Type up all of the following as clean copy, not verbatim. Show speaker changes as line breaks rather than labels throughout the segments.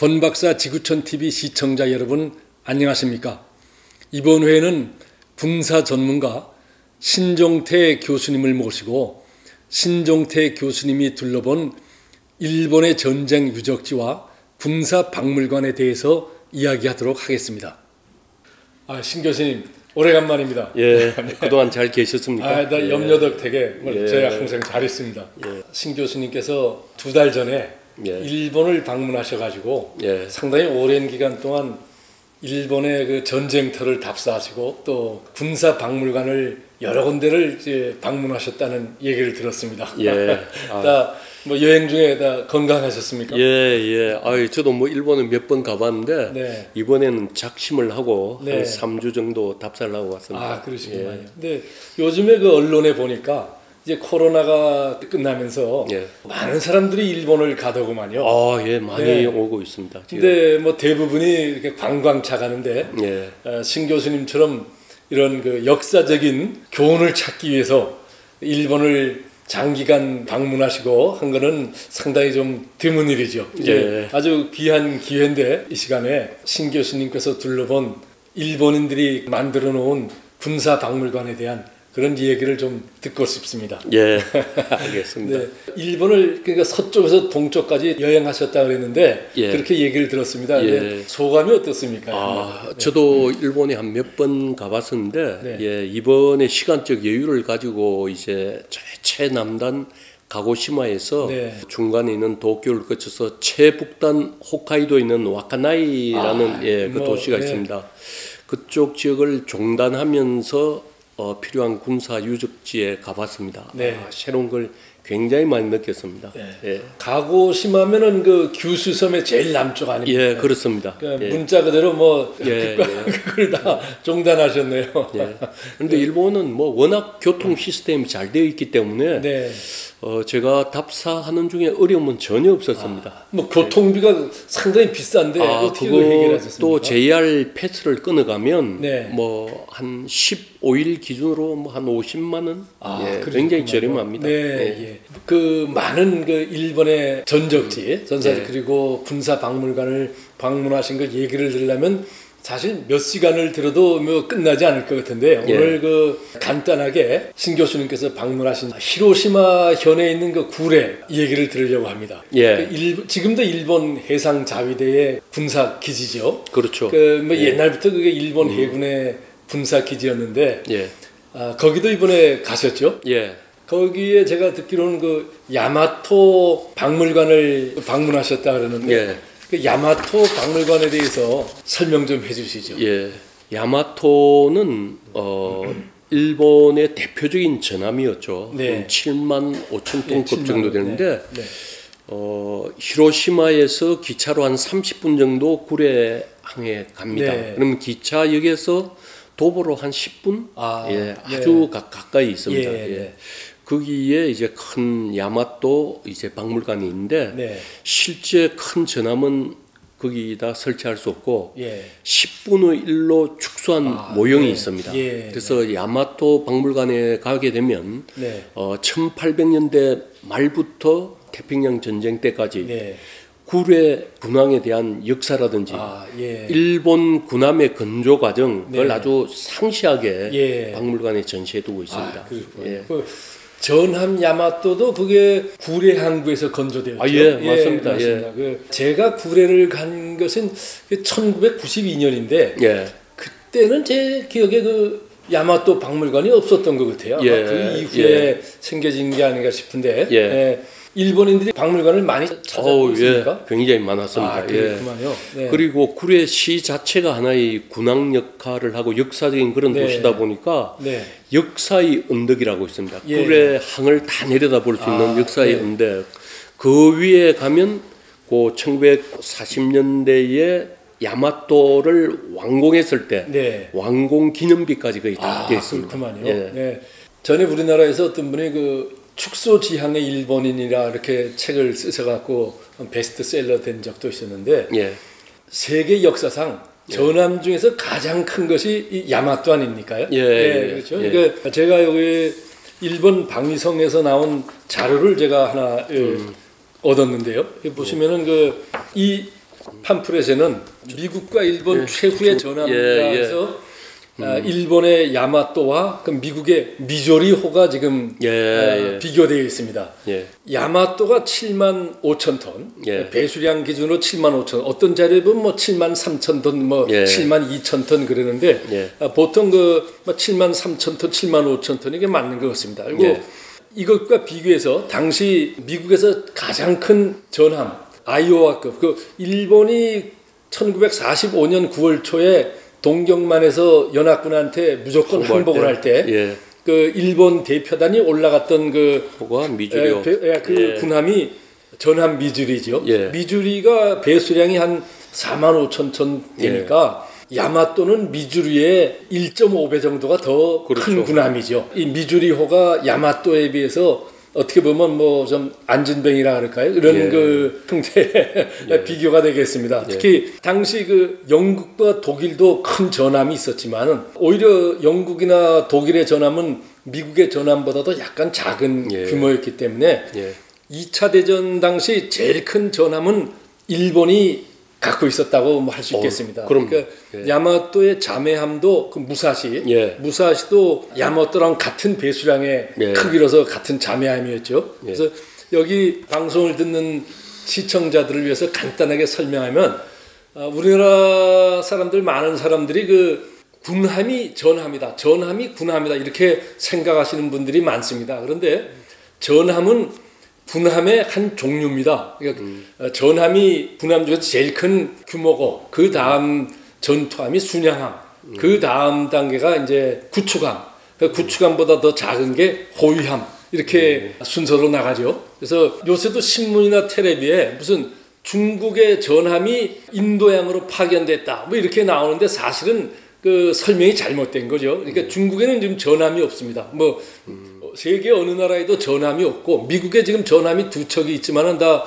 권박사 지구촌TV 시청자 여러분 안녕하십니까? 이번 회에는 군사 전문가 신종태 교수님을 모시고 신종태 교수님이 둘러본 일본의 전쟁 유적지와 군사 박물관에 대해서 이야기하도록 하겠습니다. 신 교수님 오래간만입니다.
예, 그동안 잘 계셨습니까?
나 염려덕택에 제가 항상 잘했습니다. 신 교수님께서 2달 전에 일본을 방문하셔가지고 상당히 오랜 기간 동안 일본의 그 전쟁터를 답사하시고 또 군사 박물관을 여러 군데를 이제 방문하셨다는 얘기를 들었습니다. 다 뭐 여행 중에 다 건강하셨습니까?
저도 뭐 일본에 몇 번 가봤는데 이번에는 작심을 하고 한 3주 정도 답사를 하고 왔습니다.
그러시구나. 근데 요즘에 그 언론에 보니까 이제 코로나가 끝나면서 많은 사람들이 일본을 가더구만요.
많이 오고 있습니다.
지금. 근데 뭐 대부분이 이렇게 관광차 가는데 신 교수님처럼 이런 그 역사적인 교훈을 찾기 위해서 일본을 장기간 방문하시고 한 거는 상당히 좀 드문 일이죠. 이제 아주 귀한 기회인데 이 시간에 신 교수님께서 둘러본 일본인들이 만들어 놓은 군사 박물관에 대한 그런 얘기를 좀 듣고 싶습니다.
알겠습니다.
일본을 그러니까 서쪽에서 동쪽까지 여행하셨다 그랬는데 그렇게 얘기를 들었습니다. 소감이 어떻습니까?
저도 일본에 한 몇 번 가봤었는데 이번에 시간적 여유를 가지고 이제 최남단 가고시마에서 중간에 있는 도쿄를 거쳐서 최북단 홋카이도에 있는 와카나이라는 그 도시가 있습니다. 그쪽 지역을 종단하면서 필요한 군사 유적지에 가봤습니다. 새로운 걸 굉장히 많이 느꼈습니다.
가고시마면은 그 규슈섬의 제일 남쪽 아닙니까?
그렇습니다.
문자 그대로 뭐 그걸 다 종단하셨네요.
그런데 일본은 뭐 워낙 교통 시스템이 잘 되어 있기 때문에 제가 답사하는 중에 어려움은 전혀 없었습니다.
뭐 교통비가 상당히 비싼데 어떻게 그걸 해결하셨습니까?
또 JR 패스를 끊어가면 뭐 한 15일 기준으로 뭐 한 50만 원, 굉장히 저렴합니다.
그 많은 그 일본의 전적지, 전사지 그리고 군사 박물관을 방문하신 걸 얘기를 들으려면 사실 몇 시간을 들어도 뭐 끝나지 않을 것 같은데 오늘 그 간단하게 신 교수님께서 방문하신 히로시마 현에 있는 그 구레 얘기를 들으려고 합니다. 지금도 일본 해상 자위대의 군사 기지죠.
그렇죠.
뭐 옛날부터 그게 일본 해군의 군사 기지였는데 거기도 이번에 가셨죠? 거기에 제가 듣기로는 그 야마토 박물관을 방문하셨다 그러는데 그 야마토 박물관에 대해서 설명 좀 해주시죠.
야마토는 일본의 대표적인 전함이었죠. 7만 5천 톤급 정도 되는데 히로시마에서 기차로 한 30분 정도 구레항에 갑니다. 그러면 기차역에서 도보로 한 10분? 아주 가까이 있습니다. 거기에 이제 큰 야마토 이제 박물관이 있는데 실제 큰 전함은 거기다 설치할 수 없고 10분의 1로 축소한 모형이 있습니다. 그래서 야마토 박물관에 가게 되면 1800년대 말부터 태평양 전쟁 때까지 구레 군항에 대한 역사라든지 일본 군함의 건조 과정 그걸 아주 상세하게 박물관에 전시해두고 있습니다.
전함 야마토도 그게 구레 항구에서 건조되었죠.
맞습니다.
제가 구레를 간 것은 1992년인데 그때는 제 기억에 그 야마토 박물관이 없었던 것 같아요. 그 이후에 생겨진 게 아닌가 싶은데 일본인들이 박물관을 많이 찾아보셨습니까?
굉장히 많았습니다.
그렇구만요.
그리고 구레시 자체가 하나의 군항 역할을 하고 역사적인 그런 도시다 보니까 역사의 언덕이라고 있습니다. 구레항을 다 내려다볼 수 있는 역사의 언덕. 그 위에 가면 그 1940년대에 야마토를 완공했을 때 완공 기념비까지 거의 다 되어 있습니다.
그렇구만요. 전에 우리나라에서 어떤 분이 그 축소지향의 일본인이라 이렇게 책을 쓰셔갖고 베스트셀러 된 적도 있었는데 세계 역사상 전함 중에서 가장 큰 것이 이 야마토 아닙니까요? 그렇죠. 그러니까 제가 여기 일본 방위성에서 나온 자료를 제가 하나 얻었는데요. 보시면은 이 팜프렛에는 미국과 일본 최후의 전함에서 일본의 야마토와 그 미국의 미조리호가 지금 비교되어 있습니다. 야마토가 7만 5천 톤, 배수량 기준으로 7만 5천, 어떤 자료에 보면 뭐 7만 3천 톤, 뭐 7만 2천 톤 그러는데 보통 그 7만 3천 톤, 7만 5천 톤 이게 맞는 것 같습니다. 그리고 이것과 비교해서 당시 미국에서 가장 큰 전함 아이오와급, 그 일본이 1945년 9월 초에 동경만에서 연합군한테 무조건 항복을 할 때 그 일본 대표단이 올라갔던 그
미주리요.
그 군함이 전함 미주리죠. 미주리가 배수량이 한 4만 5천 톤 되니까 야마토는 미주리의 1.5배 정도가 더 큰 군함이죠. 이 미주리호가 야마토에 비해서 어떻게 보면 뭐 좀 안진뱅이라 할까요? 이런 그 형태의 비교가 되겠습니다. 특히 당시 그 영국과 독일도 큰 전함이 있었지만은 오히려 영국이나 독일의 전함은 미국의 전함보다도 약간 작은 규모였기 때문에 2차 대전 당시 제일 큰 전함은 일본이 갖고 있었다고 할 수 있겠습니다. 그러니까 야마토의 자매함도 그 무사시도 야마토랑 같은 배수량의 크기로서 같은 자매함이었죠. 그래서 여기 방송을 듣는 시청자들을 위해서 간단하게 설명하면 우리나라 사람들 많은 사람들이 그 군함이 전함이다, 전함이 군함이다 이렇게 생각하시는 분들이 많습니다. 그런데 전함은 군함의 한 종류입니다. 그러니까 전함이 군함 중에서 제일 큰 규모고 그 다음 전투함이 순양함, 그 다음 단계가 이제 구축함, 그 구축함보다 더 작은 게 호위함 이렇게 순서로 나가죠. 그래서 요새도 신문이나 텔레비에 무슨 중국의 전함이 인도양으로 파견됐다 뭐 이렇게 나오는데 사실은 그 설명이 잘못된 거죠. 그러니까 중국에는 지금 전함이 없습니다. 뭐 세계 어느 나라에도 전함이 없고 미국에 지금 전함이 2척이 있지만은 다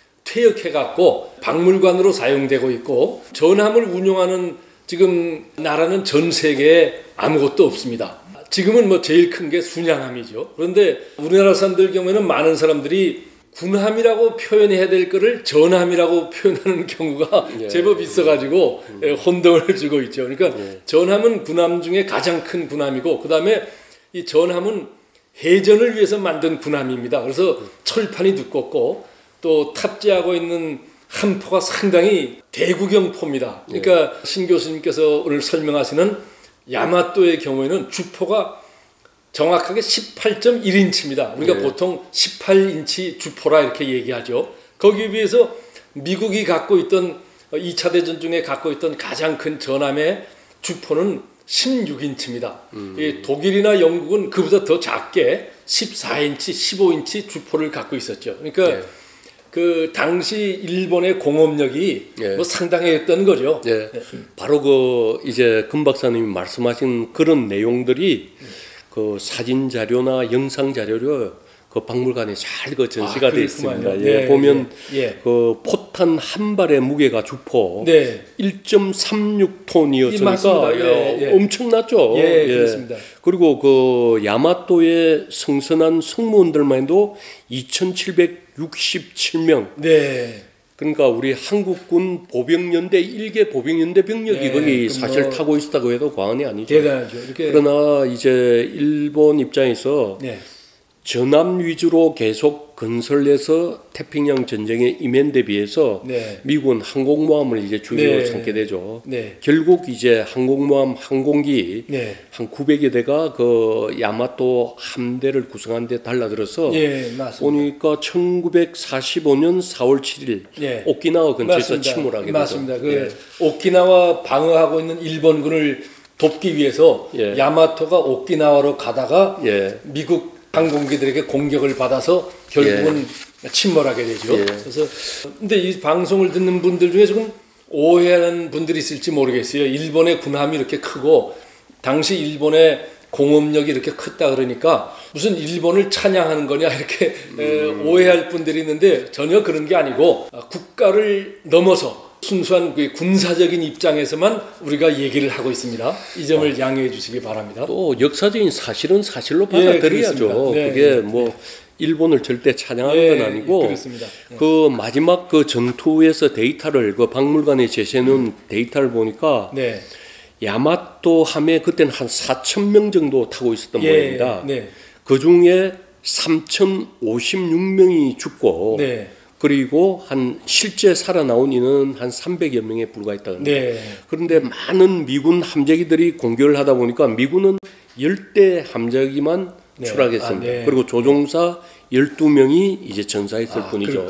퇴역해갖고 박물관으로 사용되고 있고 전함을 운용하는 지금 나라는 전 세계에 아무것도 없습니다. 지금은 뭐 제일 큰 게 순양함이죠. 그런데 우리나라 사람들 경우에는 많은 사람들이 군함이라고 표현해야 될 거를 전함이라고 표현하는 경우가 제법 있어가지고 혼동을 주고 있죠. 그러니까 전함은 군함 중에 가장 큰 군함이고 그 다음에 이 전함은 해전을 위해서 만든 군함입니다. 그래서 철판이 두껍고 또 탑재하고 있는 함포가 상당히 대구경포입니다. 그러니까 신 교수님께서 오늘 설명하시는 야마토의 경우에는 주포가 정확하게 18.1인치입니다. 우리가 보통 18인치 주포라 이렇게 얘기하죠. 거기에 비해서 미국이 갖고 있던 2차 대전 중에 갖고 있던 가장 큰 전함의 주포는 16인치입니다. 독일이나 영국은 그보다 더 작게 14인치, 15인치 주포를 갖고 있었죠. 그러니까 그 당시 일본의 공업력이 뭐 상당했던 거죠.
바로 그 이제 금 박사님이 말씀하신 그런 내용들이 그 사진 자료나 영상 자료로 그 박물관에 잘 그 전시가 되어 있습니다. 보면 그 포탄 한 발의 무게가 주포 1.36톤이었으니까 엄청났죠.
그렇습니다.
그리고 그 야마토의 성선한 승무원들만 해도 2,767명. 그러니까 우리 한국군 보병연대 1개 보병연대 병력이 거기 사실 타고 있었다고 해도 과언이 아니죠.
대단하죠.
그러나 이제 일본 입장에서 전함 위주로 계속 건설해서 태평양 전쟁에 임한 데 비해서 미국은 항공모함을 이제 주력으로 삼게 되죠. 결국 이제 항공모함 항공기 한 900여 대가 그 야마토 함대를 구성한 데 달라들어서 보니까 1945년 4월 7일 오키나와 근처에서 침몰하게 되죠.
맞습니다. 그 오키나와 방어하고 있는 일본군을 돕기 위해서 야마토가 오키나와로 가다가 미국 항공기들에게 공격을 받아서 결국은 침몰하게 되죠. 그래서 근데 이 방송을 듣는 분들 중에 조금 오해하는 분들이 있을지 모르겠어요. 일본의 군함이 이렇게 크고 당시 일본의 공업력이 이렇게 컸다 그러니까 무슨 일본을 찬양하는 거냐 이렇게 오해할 분들이 있는데 전혀 그런 게 아니고 국가를 넘어서 순수한 군사적인 입장에서만 우리가 얘기를 하고 있습니다. 이 점을 양해해 주시기 바랍니다.
또 역사적인 사실은 사실로 받아들여야죠. 그게 뭐 일본을 절대 찬양하는 건 아니고
그렇습니다.
그 마지막 그 전투에서 데이터를 그 박물관에 제시해놓은 데이터를 보니까 야마토 함에 그때는 한 4,000명 정도 타고 있었던 모양입니다. 그 중에 3,056명이 죽고 그리고 한 실제 살아나온 인은 한 300여 명에 불과했다고 합니다. 그런데 많은 미군 함재기들이 공격을 하다 보니까 미군은 10대 함재기만 추락했습니다. 그리고 조종사 12명이 이제 전사했을 뿐이죠.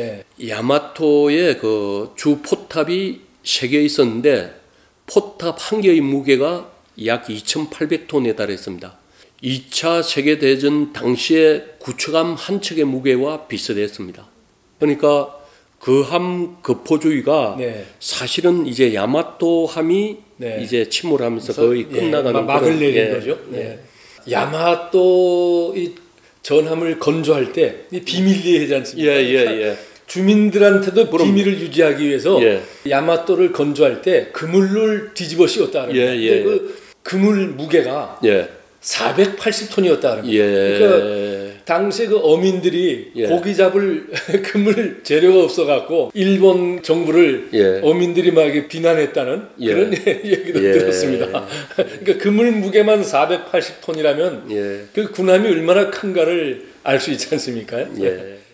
야마토의 그 주 포탑이 3개 있었는데 포탑 한 개의 무게가 약 2,800톤에 달했습니다. 2차 세계대전 당시에 구축함 한 척의 무게와 비슷했습니다. 그러니까 그 함 급포주의가 사실은 이제 야마토 함이 이제 침몰하면서 거의 끝나가는
막을 내린 거죠. 야마토 이 전함을 건조할 때 비밀리에 하지 않습니까? 주민들한테도 비밀을 유지하기 위해서 야마토를 건조할 때 그물을 뒤집어 씌웠다는 거예요. 그 그물 무게가 480톤이었다는 거예요. 그러니까 당시에 그 어민들이 고기 잡을 그물 재료가 없어갖고 일본 정부를 어민들이 막 비난했다는 그런 얘기도 들었습니다. 그러니까 그물 무게만 480톤이라면 그 군함이 얼마나 큰가를 알 수 있지 않습니까?